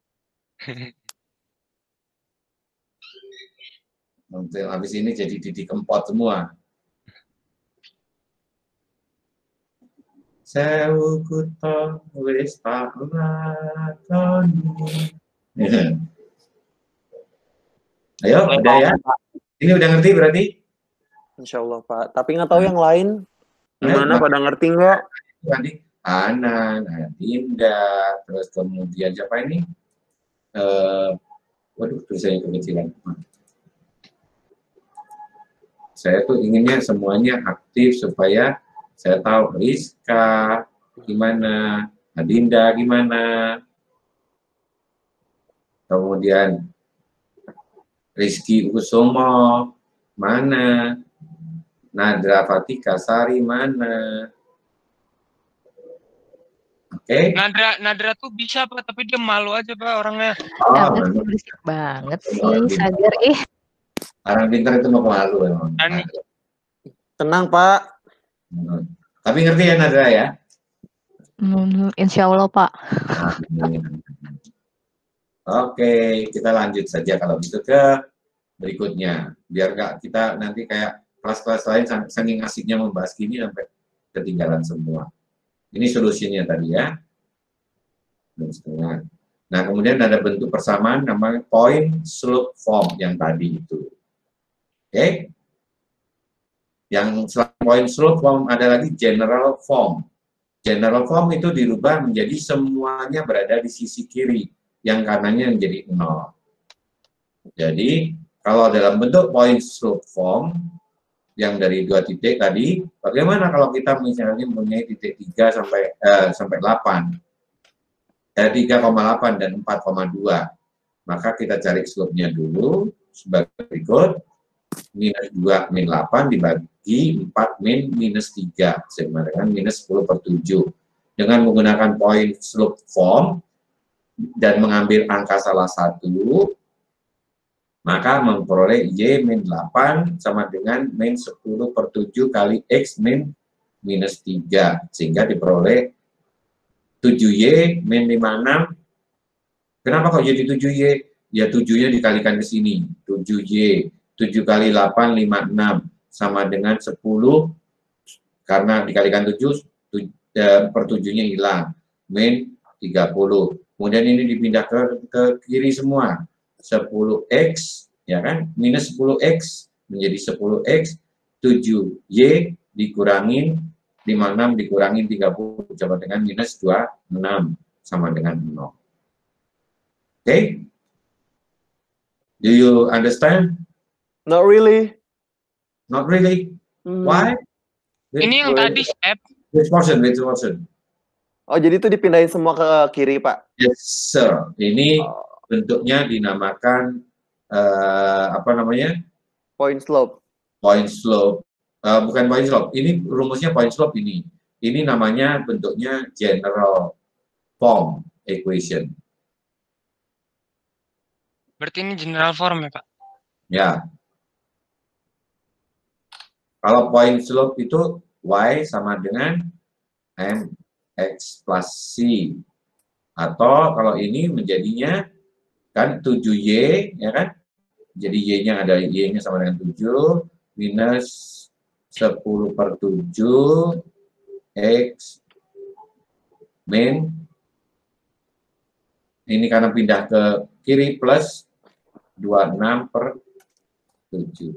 Nanti habis ini jadi Didi Kempot semua. sewu kutha wis tak lakoni. Ayo, udah ya. Ini udah ngerti berarti? Insya Allah Pak. Tapi nggak tahu yang lain. Gimana, pada ngerti nggak? Nanti Anan, Dinda, terus kemudian siapa ini? Uh, waduh, tulisannya kekecilan. Saya tuh inginnya semuanya aktif supaya saya tahu Rizka gimana, Adinda gimana, kemudian Rizky Usomo mana, Nadra Fatika Sari mana. Oke. Okay. Nadra Nadra tuh bisa Pak, tapi dia malu aja Pak orangnya. Oh, berisik banget sih, Sagar ih. Orang pintar itu mau malu emang. Tenang Pak. Hmm. Tapi ngerti ya Nadra ya? Hmm, insya Allah Pak. Oke, kita lanjut saja kalau gitu ke berikutnya. Biar gak kita nanti kayak kelas-kelas lain saking asiknya membahas gini sampai ketinggalan semua. Ini solusinya tadi ya. Nah, kemudian ada bentuk persamaan namanya point slope form yang tadi itu. Oke. Okay. Yang selain point slope form ada lagi general form. General form itu dirubah menjadi semuanya berada di sisi kiri, yang kanannya menjadi nol. Jadi, kalau dalam bentuk point slope form yang dari dua titik tadi, bagaimana kalau kita misalnya mempunyai titik tiga sampai eh, sampai delapan, eh, tiga koma delapan dan empat koma dua, maka kita cari slope-nya dulu sebagai berikut: minus dua min delapan dibagi empat min minus tiga, sama dengan minus sepuluh per tujuh. Dengan menggunakan point slope form dan mengambil angka salah satu, maka memperoleh Y min delapan sama dengan min sepuluh per tujuh kali X min minus tiga. Sehingga diperoleh tujuh Y min lima puluh enam. Kenapa kok jadi tujuh Y? Ya tujuh-nya dikalikan ke sini. tujuh Y. tujuh kali delapan, lima puluh enam. Sama dengan sepuluh. Karena dikalikan tujuh, per tujuh-nya hilang. Min tiga puluh. Kemudian ini dipindah ke, ke kiri semua. sepuluh X, ya kan, minus sepuluh X menjadi sepuluh X, tujuh Y dikurangin lima puluh enam dikurangin tiga puluh sama dengan minus dua puluh enam sama dengan nol. Oke? Okay? Do you understand? Not really. Not really. Hmm. Why? Ini yang tadi step. Which portion? Which portion? Oh, jadi itu dipindahin semua ke kiri, Pak? Yes, sir. Ini oh. bentuknya dinamakan uh, apa namanya? Point slope. Point slope. Uh, bukan point slope. Ini rumusnya point slope ini. Ini namanya bentuknya general form equation. Berarti ini general form ya, Pak? Ya. Kalau point slope itu Y sama dengan mx plus c. Atau kalau ini menjadinya kan tujuh Y, ya kan? Jadi Y-nya ada Y-nya sama dengan tujuh minus sepuluh per tujuh X min, ini karena pindah ke kiri, plus dua puluh enam per tujuh.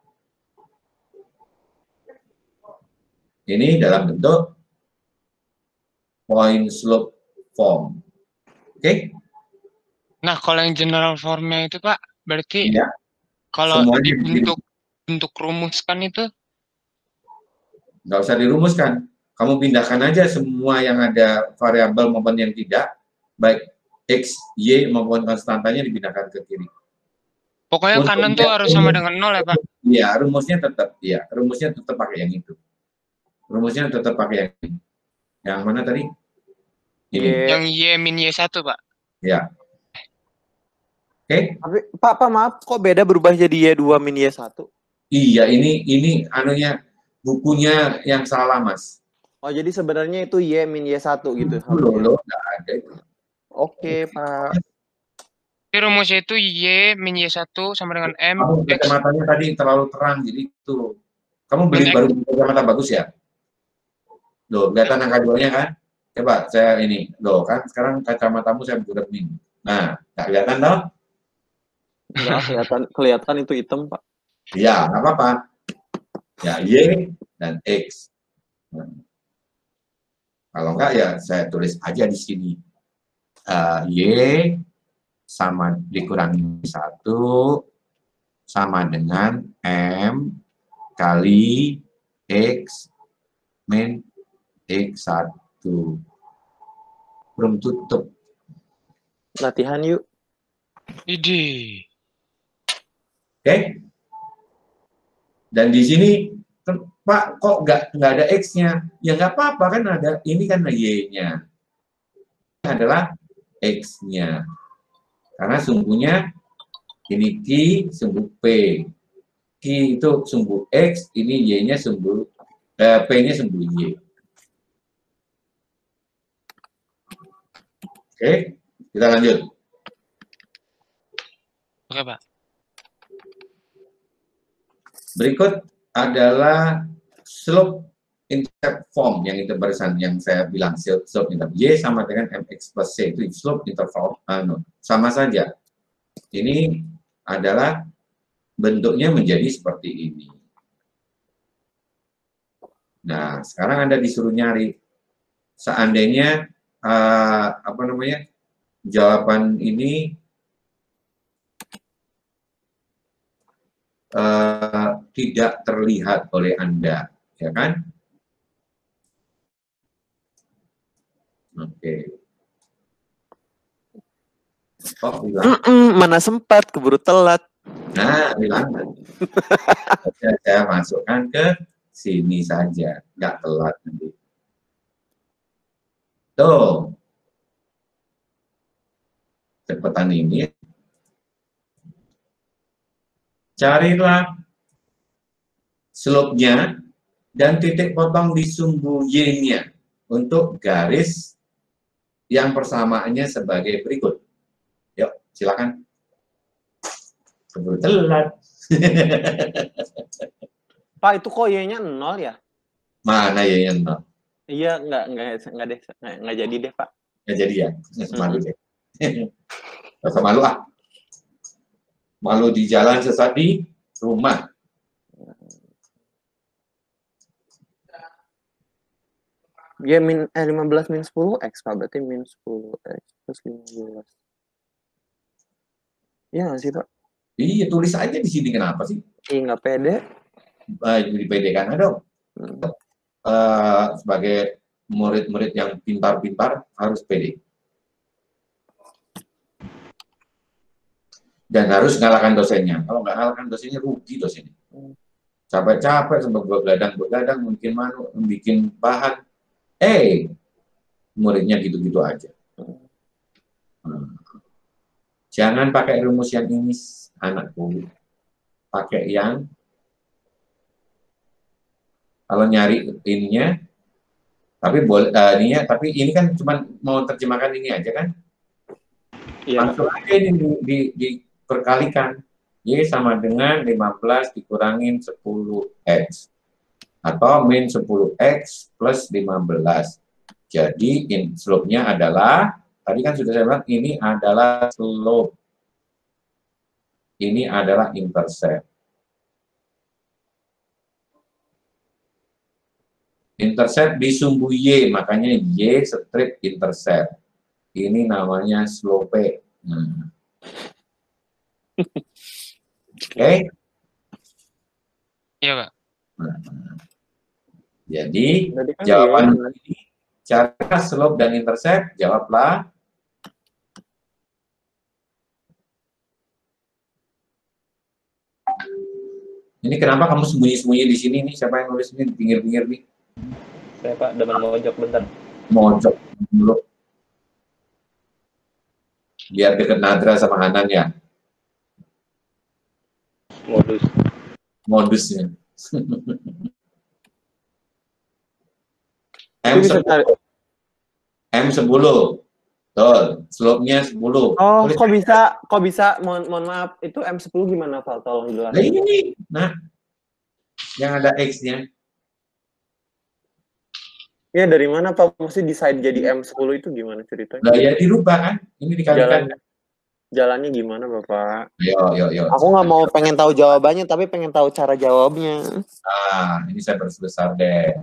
Ini dalam bentuk point slope form. Oke? Okay? Nah, kalau yang general formnya itu, Pak, berarti ya. Kalau Semuanya dibentuk bentuk rumuskan itu? Nggak usah dirumuskan. Kamu pindahkan aja semua yang ada variabel maupun yang tidak, baik X, Y maupun konstantanya dipindahkan ke kiri. Pokoknya Untuk kanan tuh harus sama dengan nol ya, Pak? Iya, rumusnya tetap, ya, rumusnya tetap pakai yang itu. Rumusnya tetap pakai yang ini. Yang mana tadi? Ini. Yang Y min Y satu, Pak. Ya. Oke. Okay. Tapi Pak, Pak, maaf, kok beda berubah jadi Y dua min Y satu? Iya, ini ini anunya bukunya yang salah, Mas. Oh, jadi sebenarnya itu Y min Y satu gitu. Loh, loh, enggak ada itu. Oke, Pak. Jadi rumusnya itu Y min Y satu sama dengan M. Kamu kacamatanya tadi terlalu terang, jadi itu. Kamu beli baru kacamata bagus ya? Loh, kelihatan angka dua-nya kan? Coba saya ini, loh kan sekarang kacamatamu saya berbeda. Nah, nggak kelihatan toh? Enggak kelihatan, kelihatan itu hitam, Pak. Iya, nggak apa-apa. Ya, Y dan X. Nah, kalau enggak ya saya tulis aja di sini. Uh, Y sama dikurangi satu sama dengan M kali X min X satu. Belum tutup. Latihan yuk. Ide. Oke. Okay. Dan di sini, Pak, kok nggak nggak ada X-nya? Ya nggak apa-apa, kan ada, ini kan Y-nya. Ini adalah X-nya. Karena sumbunya, ini Q, sumbu P. Q itu sumbu X, ini Y-nya sumbu, eh, P-nya sumbu Y. Oke, kita lanjut. Oke, Pak. Berikut adalah slope intercept form yang itu barisan yang saya bilang slope intercept Y sama dengan mx plus c, itu slope interval anu sama saja. Ini adalah bentuknya menjadi seperti ini. Nah, sekarang Anda disuruh nyari seandainya uh, apa namanya jawaban ini Uh, tidak terlihat oleh Anda, ya kan? Oke. Okay. Oh, bilang. Mm -mm, mana sempat, keburu telat. Nah, bilang. saya, saya masukkan ke sini saja, nggak telat nanti. Tuh. Cepetan ini. Carilah slope-nya dan titik potong di sumbu Y-nya untuk garis yang persamaannya sebagai berikut. Yuk, silakan. Keburu telat. Pak, itu kok Y-nya nol ya? Mana Y-nya nol? Iya, nggak, nggak, nggak deh, nggak, nggak jadi deh, Pak. Nggak jadi ya? Malu deh. Rasa malu ah. Malu di jalan, sesat di rumah. Ya, min, eh, lima belas min sepuluh X, Pak. Berarti min sepuluh X plus lima belas. Iya nggak sih, Pak? Iya, tulis aja di sini. Kenapa sih? Iya, nggak pede. Uh, dipedekan dong. Hmm. Uh, sebagai murid-murid yang pintar-pintar harus pede. Dan harus ngalahkan dosennya. Kalau nggak ngalahkan dosennya, rugi dosennya. Capek-capek, sampai begadang-begadang, mungkin mana, bikin bahan. Eh, muridnya gitu-gitu aja. Hmm. Jangan pakai rumus yang ini, anakku. Pakai yang, kalau nyari ininya, tapi boleh, uh, ininya, tapi ini kan cuma mau terjemahkan ini aja kan? Iya. Langsung aja ini di, di, di perkalikan. Y sama dengan lima belas dikurangin sepuluh X. Atau min sepuluh X plus lima belas. Jadi slope-nya adalah, tadi kan sudah saya bilang, ini adalah slope. Ini adalah intercept. Intercept di sumbu Y, makanya Y strip intercept. Ini namanya slope. Hmm. Oke? Okay? Iya, Pak. Nah, jadi, kan jawaban ya, ini, cara slope dan intercept, jawablah. Ini kenapa kamu sembunyi-sembunyi di sini nih? Siapa yang nulis ini di pinggir-pinggir nih? Saya, Pak, demen mojok bentar. Mojok dulu. Biar deket Nadra sama Hanan ya. Modus. Modusnya. M sepuluh. M sepuluh. Betul. Slope-nya sepuluh. Oh, tulis kok bisa, kok bisa, mohon, mohon maaf, itu M sepuluh gimana, Pak? Tolong jelaskan. Nah, ini, nah, yang ada X-nya. Ya dari mana Pak? Mesti decide jadi M sepuluh itu gimana ceritanya? Nah, ya dirubah kan? Ini dikalikan. Jalan, jalannya gimana Bapak? Yo, yo, yo. Aku nggak mau pengen tahu jawabannya, tapi pengen tahu cara jawabnya. Nah, ini saya berbesar deh.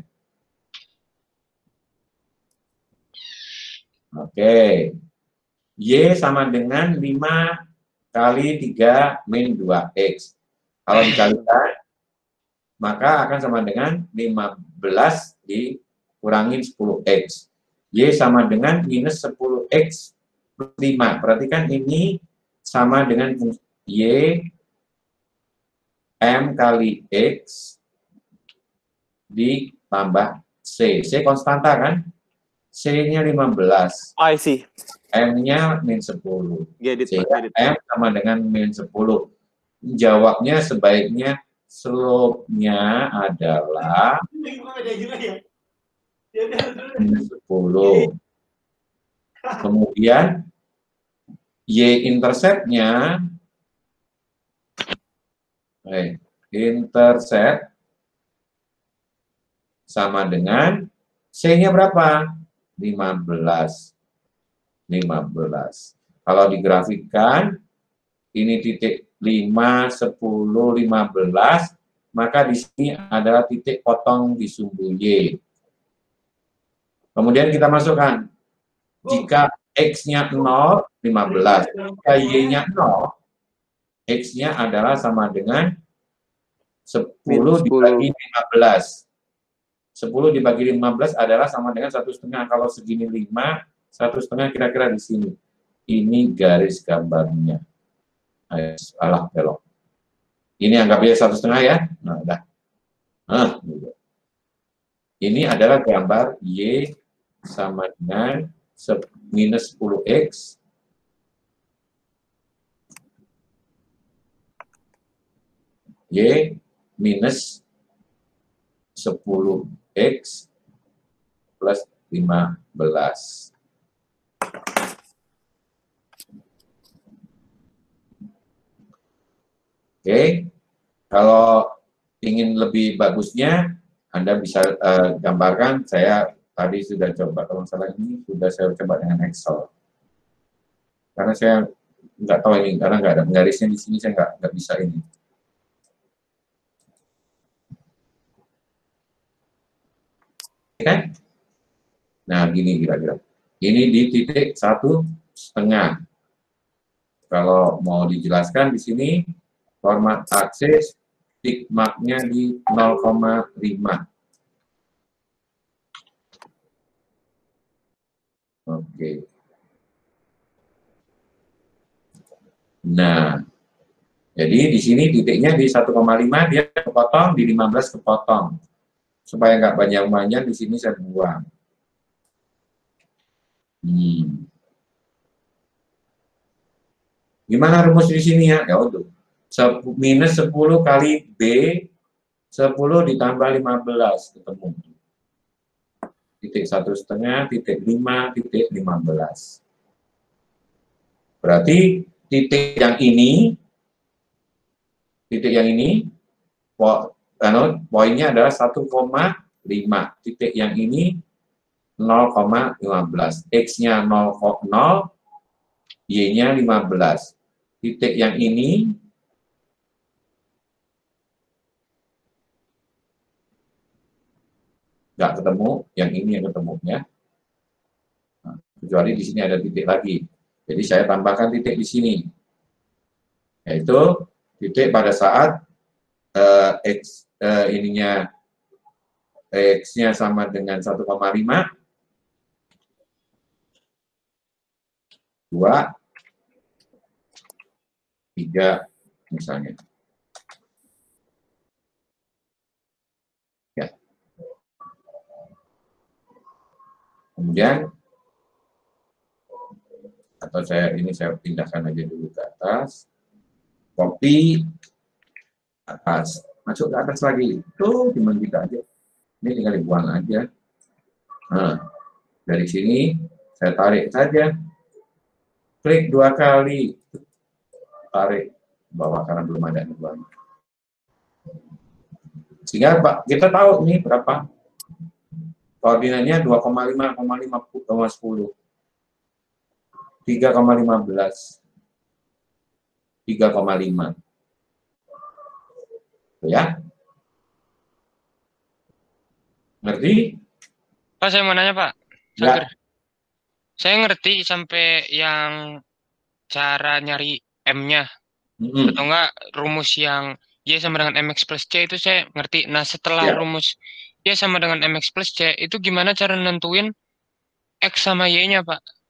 Oke. Y sama dengan lima kali tiga min dua X. Kalau dikalikan, maka akan sama dengan lima belas dikurangin sepuluh X. Y sama dengan minus sepuluh X plus lima. Perhatikan ini sama dengan Y M kali X ditambah C. C konstanta kan? C-nya lima belas. I see. M-nya min sepuluh. Get it, Sehingga get it. M sama dengan min sepuluh. Jawabnya sebaiknya slope-nya adalah min sepuluh. Kemudian Y-intercept-nya eh, intercept sama dengan C-nya berapa? lima belas. lima belas. Kalau digrafikkan, ini titik lima, sepuluh, lima belas, maka di sini adalah titik potong di sumbu Y. Kemudian kita masukkan, jika X-nya nol, lima belas. Jika Y-nya nol, X-nya adalah sama dengan sepuluh dibagi lima belas. sepuluh dibagi lima belas adalah sama dengan satu setengah. Kalau segini lima, satu setengah kira-kira di sini. Ini garis gambarnya. Ayo, salah belok. Ini anggapnya satu setengah ya. Nah, udah. Nah, ini adalah gambar Y sama dengan minus sepuluh X Y minus sepuluh X plus lima belas. Oke, kalau ingin lebih bagusnya, Anda bisa uh, gambarkan. Saya tadi sudah coba, kalau salah ini sudah saya coba dengan Excel. Karena saya nggak tahu ini, karena nggak ada penggarisnya di sini, saya nggak nggak bisa ini. Kan? Nah, gini kira-kira. Ini di titik satu setengah. Kalau mau dijelaskan di sini, format aksis, titik marknya di nol koma lima. Oke. Nah, jadi di sini titiknya di satu koma lima, dia kepotong, di lima belas kepotong. Supaya nggak banyak-banyak, di sini saya buang. Hmm. Gimana rumus di sini ya? Ya udah. Minus sepuluh kali B, sepuluh ditambah lima belas, ketemu. Titik satu setengah, titik lima, titik lima belas. Berarti titik yang ini, titik yang ini, poinnya adalah satu koma lima. Titik yang ini nol koma lima belas. X-nya nol, Y-nya lima belas. Titik yang ini nggak ketemu, yang ini yang ketemu ya. Nah, kecuali di sini ada titik lagi. Jadi saya tambahkan titik di sini. Yaitu titik pada saat uh, X uh, ininya X-nya sama dengan satu koma lima, dua, tiga misalnya. Ya. Kemudian, atau saya ini saya pindahkan aja dulu ke atas, copy, atas, masuk ke atas lagi, tuh cuma kita aja. Ini tinggal dibuang aja. Nah, dari sini saya tarik saja. Klik dua kali. Tarik bawah karena belum ada buang. Sehingga Pak, kita tahu ini berapa. Koordinatnya dua koma lima koma lima koma sepuluh. tiga koma lima belas. tiga koma lima. Ya. Ngerti? Pak, saya mau nanya, Pak. Ya. Sager. Saya ngerti sampai yang cara nyari M-nya. Mm-hmm. Atau enggak rumus yang Y sama dengan M X plus C itu saya ngerti. Nah, setelah Ya. rumus Y sama dengan M X plus C, itu gimana cara nentuin X sama Y-nya, Pak?